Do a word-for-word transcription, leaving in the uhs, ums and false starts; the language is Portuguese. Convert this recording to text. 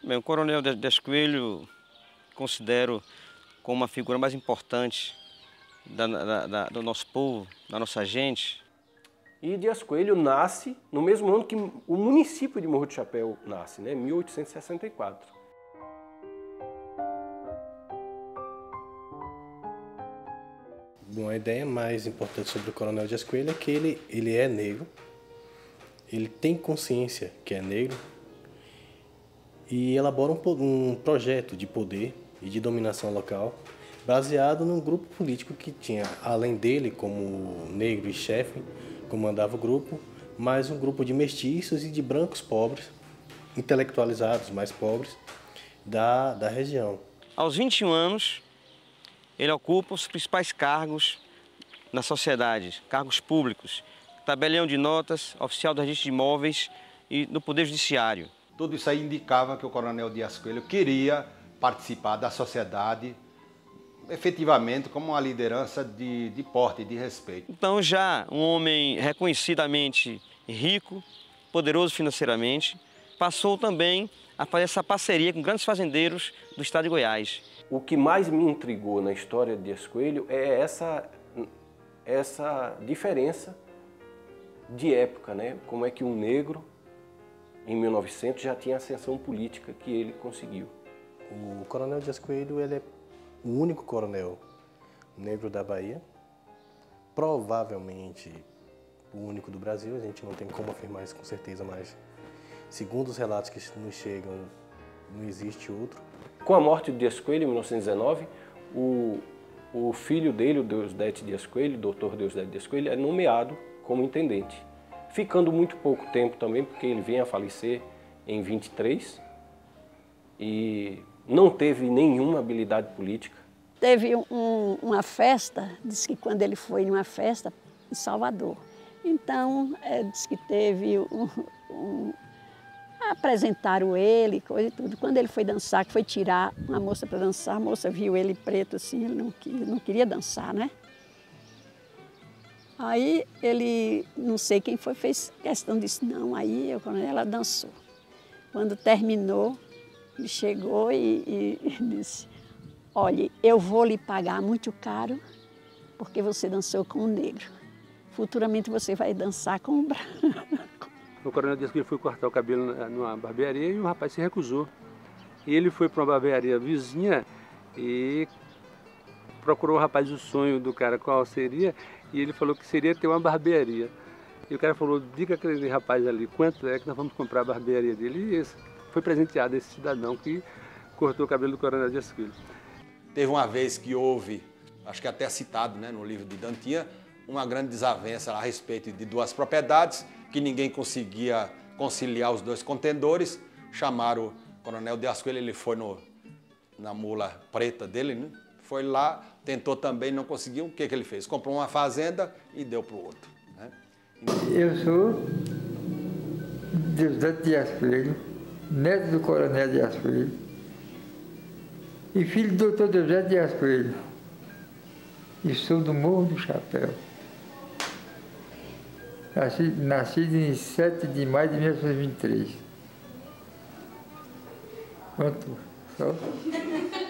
Bem, o Coronel Dias Coelho considero como uma figura mais importante da, da, da, do nosso povo, da nossa gente. E Dias Coelho nasce no mesmo ano que o município de Morro do Chapéu nasce, né? mil oitocentos e sessenta e quatro. Bom, a ideia mais importante sobre o Coronel Dias Coelho é que ele, ele é negro, ele tem consciência que é negro e elabora um, um projeto de poder e de dominação local baseado num grupo político que tinha, além dele, como negro e chefe, comandava o grupo, mais um grupo de mestiços e de brancos pobres, intelectualizados, mais pobres, da, da região. Aos vinte e um anos, ele ocupa os principais cargos na sociedade, cargos públicos, tabelião de notas, oficial do registro de imóveis e no Poder Judiciário. Tudo isso aí indicava que o Coronel Dias Coelho queria participar da sociedade efetivamente como uma liderança de, de porte, de respeito. Então já um homem reconhecidamente rico, poderoso financeiramente, passou também a fazer essa parceria com grandes fazendeiros do estado de Goiás. O que mais me intrigou na história de Dias Coelho é essa, essa diferença de época, né? Como é que um negro, em mil e novecentos, já tinha a ascensão política que ele conseguiu. O Coronel Dias Coelho ele é o único coronel negro da Bahia, provavelmente o único do Brasil, a gente não tem como afirmar isso com certeza, mas segundo os relatos que nos chegam, não existe outro. Com a morte de Dias Coelho, em mil novecentos e dezenove, o, o filho dele, o Deusdedito Dias Coelho, o doutor Deusdedito Dias Coelho, é nomeado como intendente, ficando muito pouco tempo também, porque ele vem a falecer em vinte e três e não teve nenhuma habilidade política. Teve um, uma festa, diz que quando ele foi numa festa em Salvador, então é, diz que teve um, um apresentaram ele, coisa e tudo. Quando ele foi dançar, que foi tirar uma moça para dançar, a moça viu ele preto assim, ele não, não queria dançar, né? Aí ele, não sei quem foi, fez questão disso, não, aí eu, quando ela dançou. Quando terminou, ele chegou e, e disse, olha, eu vou lhe pagar muito caro porque você dançou com um negro. Futuramente você vai dançar com um branco. O Coronel disse que ele foi cortar o cabelo numa barbearia e o rapaz se recusou. E ele foi para uma barbearia vizinha e procurou o rapaz o sonho do cara qual seria, e ele falou que seria ter uma barbearia. E o cara falou, diga aquele rapaz ali, quanto é que nós vamos comprar a barbearia dele? E esse foi presenteado esse cidadão que cortou o cabelo do Coronel Dias Coelho. Teve uma vez que houve, acho que até citado, né, no livro de Dantinha, uma grande desavença a respeito de duas propriedades, que ninguém conseguia conciliar os dois contendores. Chamaram o Coronel Dias Coelho, ele foi no, na mula preta dele, né? Foi lá, tentou também, não conseguiu. O que, que ele fez? Comprou uma fazenda e deu para o outro. Né? Eu sou Deusdedito Dias Coelho, neto do Coronel Dias Coelho e filho do doutor Deusdedito Dias Coelho. E sou do Morro do Chapéu. Nasci, nascido em sete de maio de mil novecentos e vinte e três. Pronto, só.